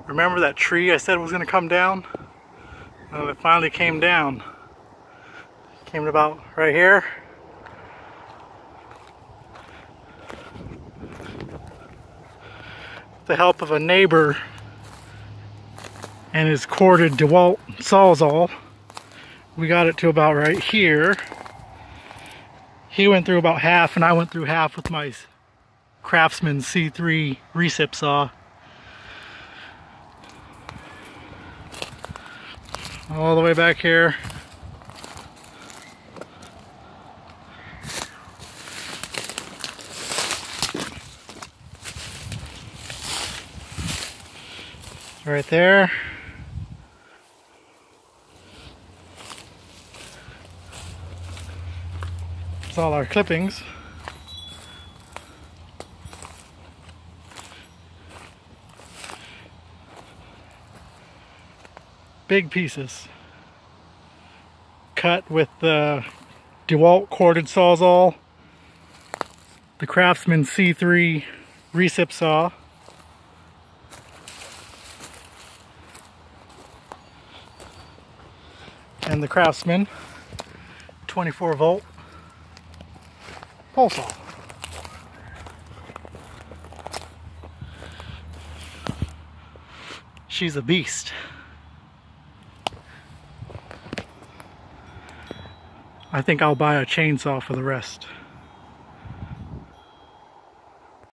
Remember that tree I said was going to come down? Well, it finally came down. Came to about right here. With the help of a neighbor and his corded Dewalt Sawzall, we got it to about right here. He went through about half and I went through half with my Craftsman C3 Recip Saw. All the way back here. Right there. That's all our clippings. Big pieces. Cut with the Dewalt corded Sawzall, the Craftsman C3 Recip Saw, and the Craftsman 24-volt pole saw. She's a beast. I think I'll buy a chainsaw for the rest.